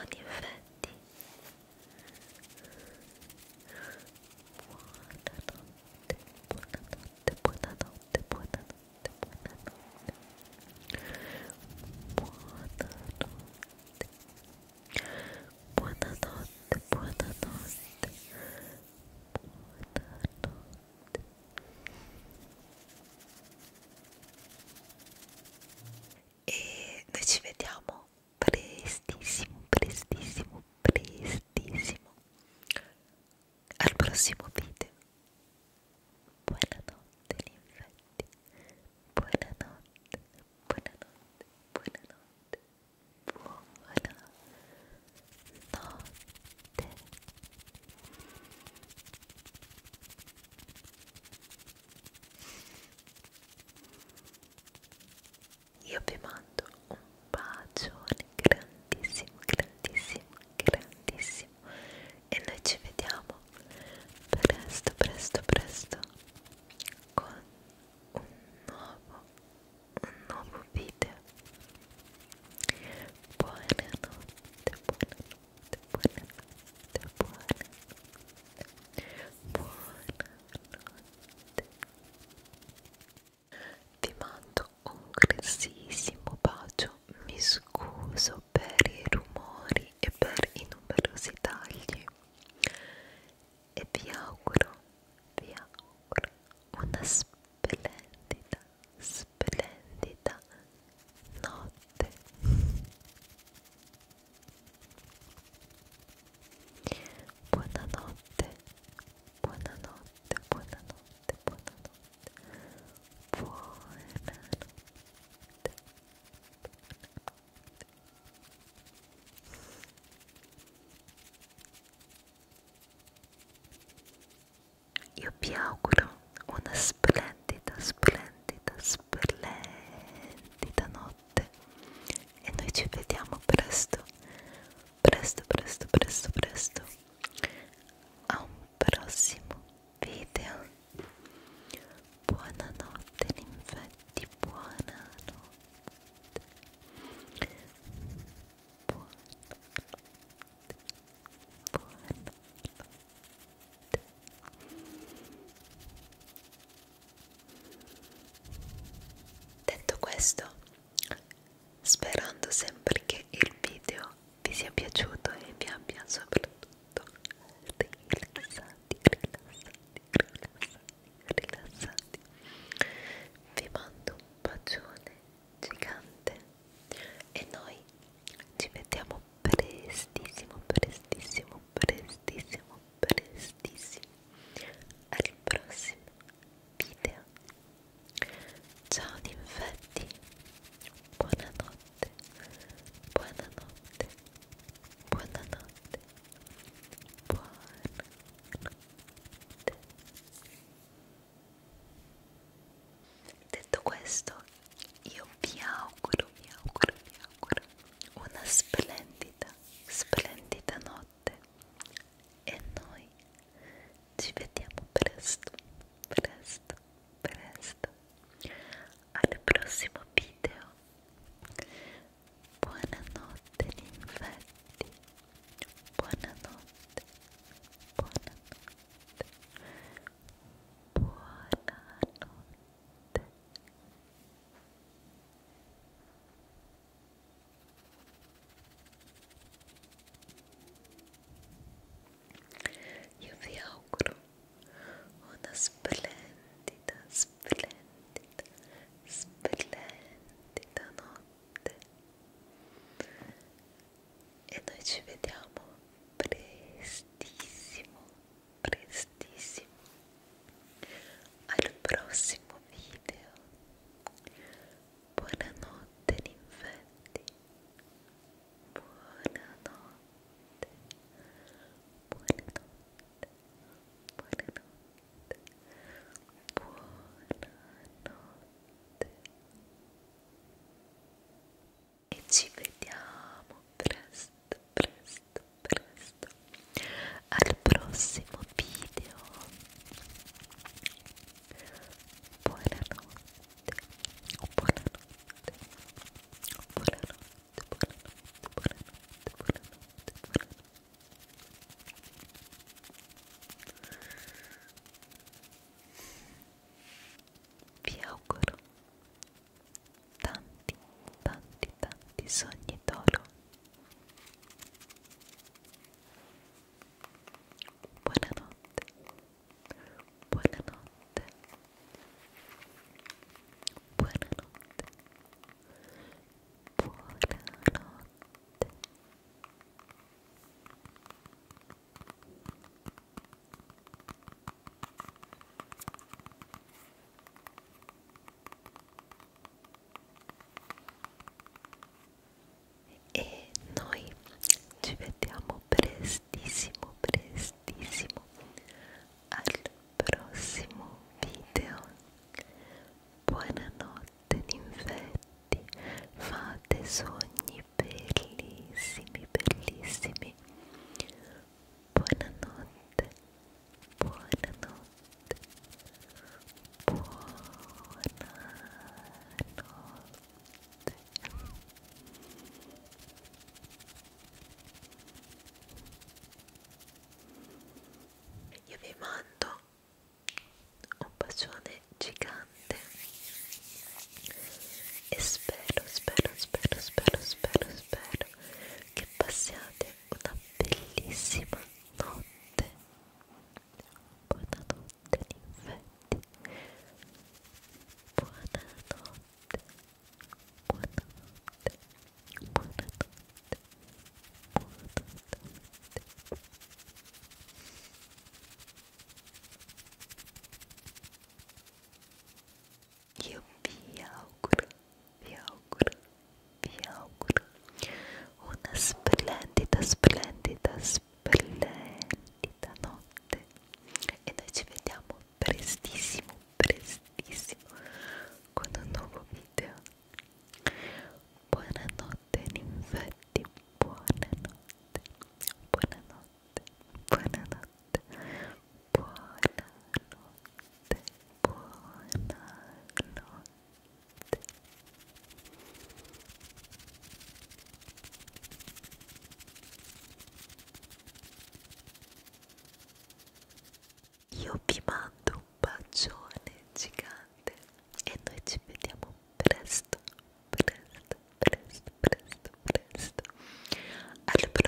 ninfetti. Buonanotte, buonanotte, buonanotte, buonanotte, buonanotte. Buonanotte, buonanotte, buonanotte. E noi ci vediamo prestissimo, prestissimo, prestissimo al prossimo video. Buonanotte ninfetti, buonanotte, buonanotte, buonanotte, buonanotte. Io vi mando un bacione grandissimo, grandissimo, grandissimo e noi ci vediamo presto, presto, presto con un nuovo video. Buonanotte, buonanotte, buonanotte, buonanotte. Vi mando un grossissimo bacio, mi scuso per i rumori e per i numerosi tagli e vi auguro una splendida, splendida notte. Buonanotte, buonanotte, buonanotte, buonanotte, buonanotte. Io vi auguro una splendida, splendida, splendida notte e noi ci vediamo presto, presto, presto, presto, presto a un prossimo video. Buonanotte ninfetti, buonanotte, buonanotte, buonanotte. Detto questo, sperando sempre che il video vi sia piaciuto e vi abbia soprattutto rilassati, rilassati, rilassati, rilassati, vi mando un bacione gigante e noi ci vediamo prestissimo, prestissimo, prestissimo, prestissimo al prossimo video. Ciao ninfetti, buonanotte, buonanotte, buonanotte, buonanotte. Detto questo, io vi auguro una splendida, splendida notte e noi ci vediamo presto, presto, presto al prossimo video. Buonanotte ninfetti, buonanotte, buonanotte, buonanotte. Io vi auguro una splendida, splendida, splendida notte e noi ci vediamo prestissimo, prestissimo al prossimo video. Buonanotte ninfetti, buonanotte, buonanotte, buonanotte, buonanotte e ci vediamo presto, presto,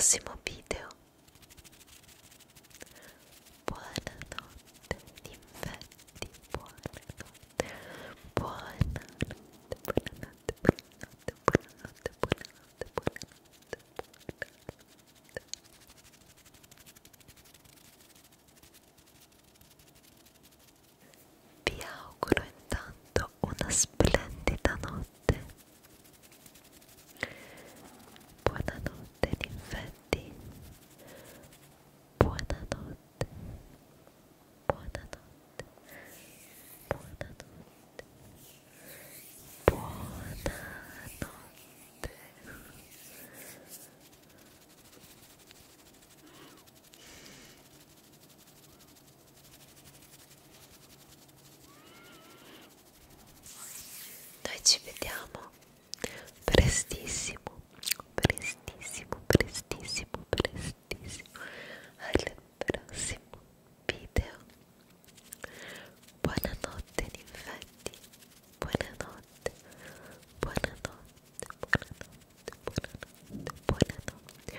prossimo video. Buonanotte, infetti, buonanotte, buonanotte, buonanotte, buonanotte, buonanotte, buonanotte, buonanotte, buonanotte. Vi auguro intanto una splendida notte. Buonanotte, infetti. Buonanotte, buonanotte, buonanotte, buonanotte. Noi ci vediamo prestissimo, prestissimo, prestissimo, prestissimo al prossimo video. Buonanotte, infetti. Buonanotte, buonanotte, buonanotte, buonanotte, buonanotte,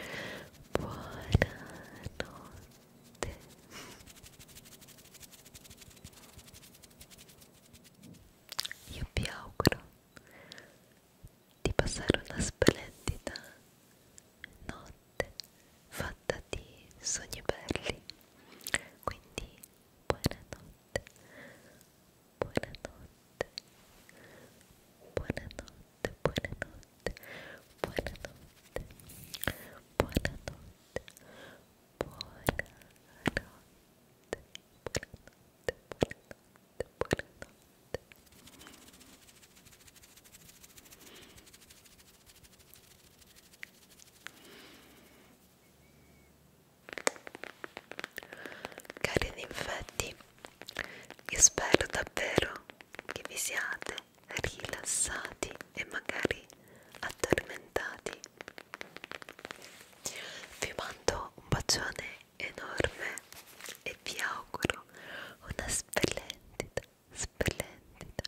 buonanotte. Io vi auguro di passare una splendida notte fatta di sogni belli. Quindi buonanotte, buonanotte, buonanotte, buonanotte, buonanotte, buonanotte, buonanotte, buonanotte, buonanotte, buonanotte. Cari infetti, io spero davvero che vi siate rilassati e magari addormentati. Vi mando un bacione enorme e vi auguro una splendida, splendida,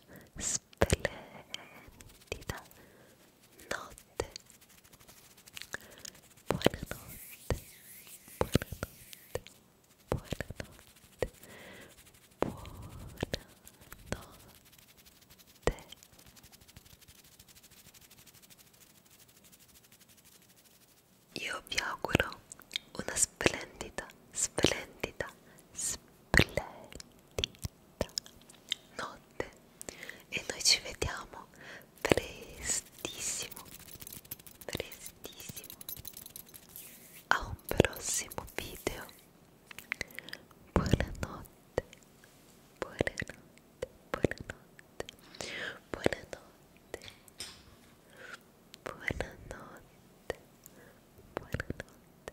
splendida notte. Buonanotte, buonanotte, buonanotte, buonanotte. Io vi auguro una splendida, splendida, splendida notte e noi ci vediamo prestissimo, prestissimo a un prossimo video. Buonanotte, buonanotte, buonanotte, buonanotte, buonanotte, buonanotte.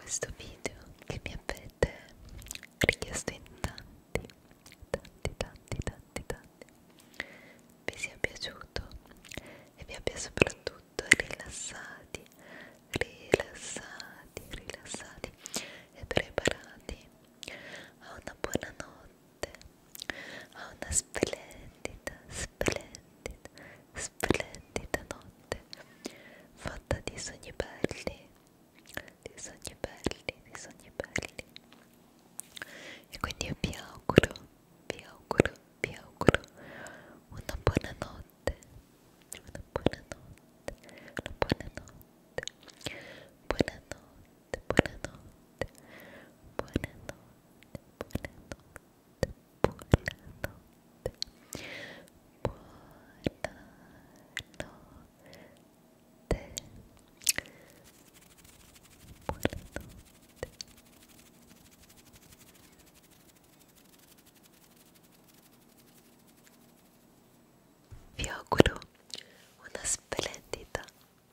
questo video che mi avete richiesto in tanti vi sia piaciuto e vi abbia soprattutto rilassati e preparati a una buona notte, a una splendida notte fatta di sogni belli, e quindi io vi auguro una buona notte, vi auguro una splendida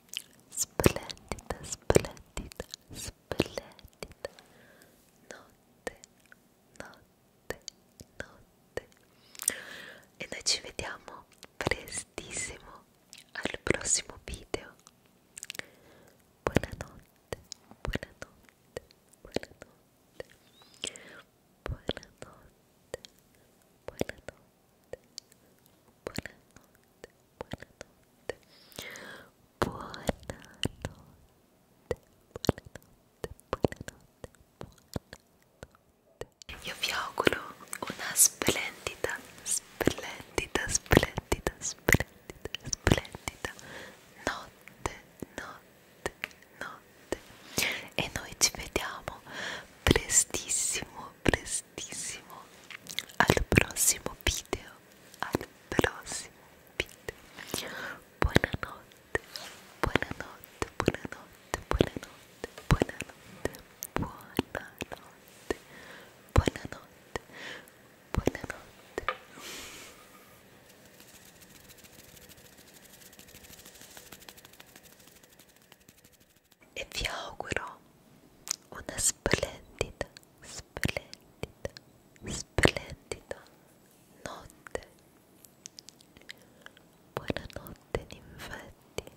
notte e noi ci vediamo prestissimo al prossimo video. Buonanotte, buonanotte, buonanotte, buonanotte, buonanotte, buonanotte, buonanotte, io vi auguro una splendida notte e noi ci vediamo prestissimo al prossimo video, buonanotte, buonanotte, buonanotte, buonanotte, buonanotte, buonanotte, buonanotte, buonanotte. E vi auguro una splendida notte. Buonanotte ninfetti,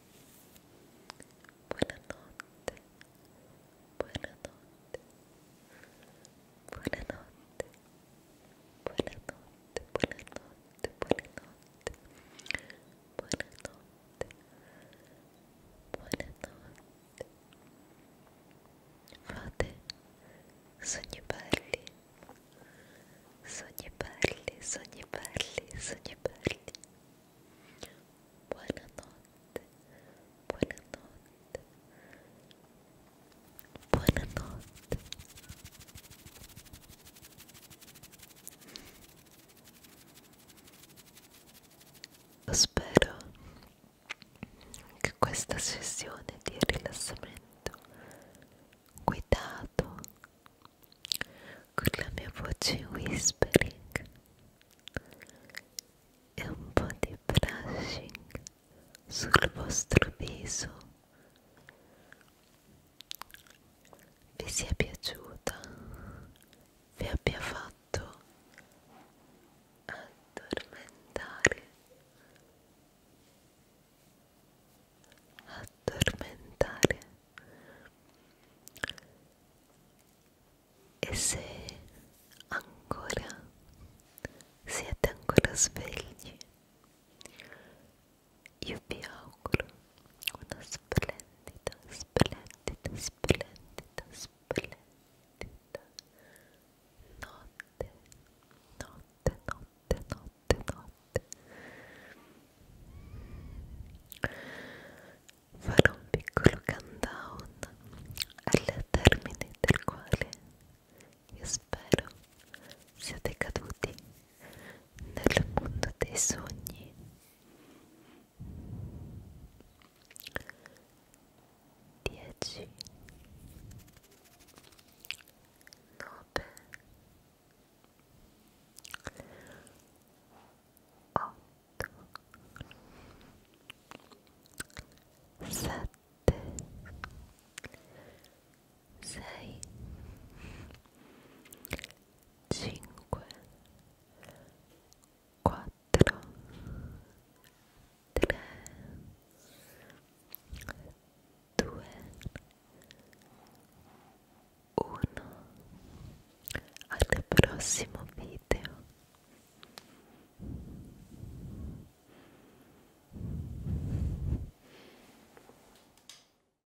buonanotte, buonanotte, buonanotte, buonanotte, buonanotte, buonanotte, buonanotte, buonanotte. Fate sogni belli, sogni belli, sogni belli, sogni belli. Buonanotte, buonanotte, buonanotte. Spero che questa sessione di rilassamento guidato con la mia voce whispering e un po' di brushing sul vostro viso vi sia piaciuta, vi abbia fatto addormentare e se ancora siete ancora svegli, io vi auguro una splendida notte, farò un piccolo countdown al termine del quale io spero siate caduti nel mondo prossimo